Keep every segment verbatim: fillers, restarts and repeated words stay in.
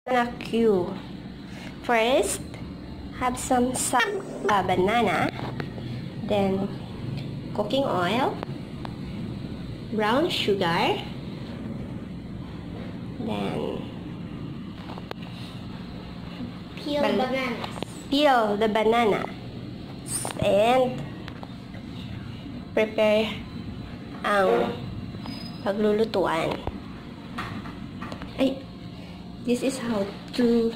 BananaQue. First, have some uh, banana, then cooking oil, brown sugar, then peel bananas. Peel the banana and prepare ang paglulutuan. Ay, this is how to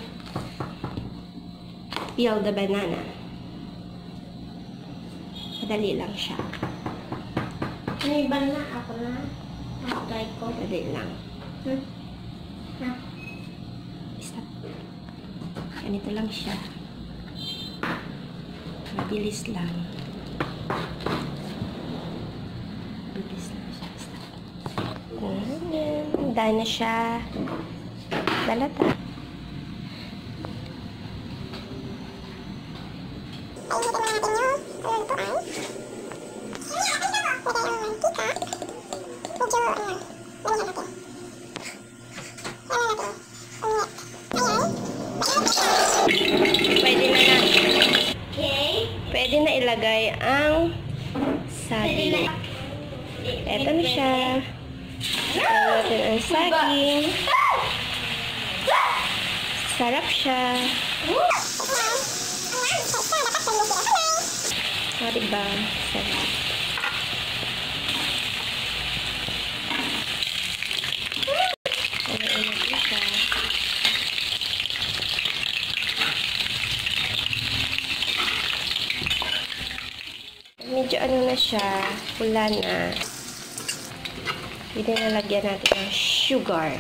peel the banana. Madali lang siya. May banana ako na. Try ko. Madali lang. Hmm? Ha? Stop. Ganito lang siya. Mabilis lang. Mabilis lang siya. Stop. Handa na siya. Balata. Pwede na na. Okay. Pwede na ilagay ang saging. Eto na siya. Lagyan natin ang saging. Sarap siya. O, diba? Sarap. Ano natin siya. Medyo ano na siya, pula na. Hindi na lagyan natin ng sugar.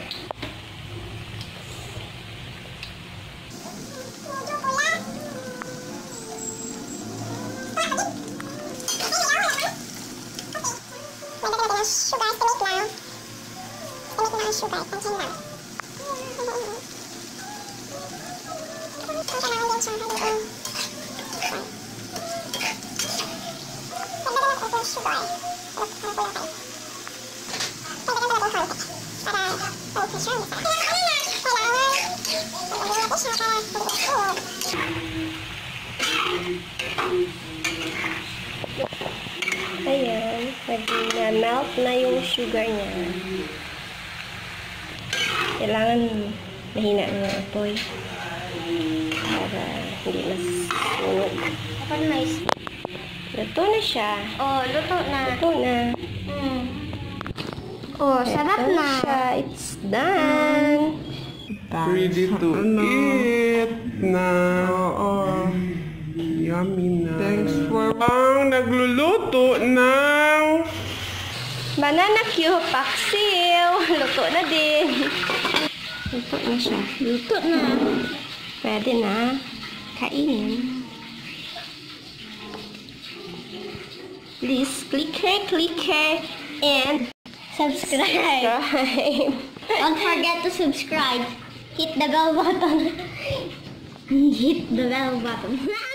Sugar, estimate lang. Estimate lang ang sugar. Pansin lang. Kailangan din siyang haluin. Pagdagan natin yung sugar. Ano po lang kayo? Pagdagan natin yung konti. Para pag-pressure niya sarap. Kailangan. Pagdagan natin siya para pag-pressure. Ayan, pwede na melt na yung sugar niya. Kailangan mahina ng apoy para hindi mas sunog. Kapag nice. Luto na siya. Oh, luto na. Luto na. Mm. Oh, sarap Ito na. siya. It's done. Ready to eat na. Oo. Yummy na. Thanks for ang nagluluto ng BananaQue paksiw. Luto na din. Luto na siya. Luto na. Pwede na. Kainin. Please click here, click here, and Subscribe. subscribe. Don't forget to subscribe. Hit the bell button. Hit the bell button.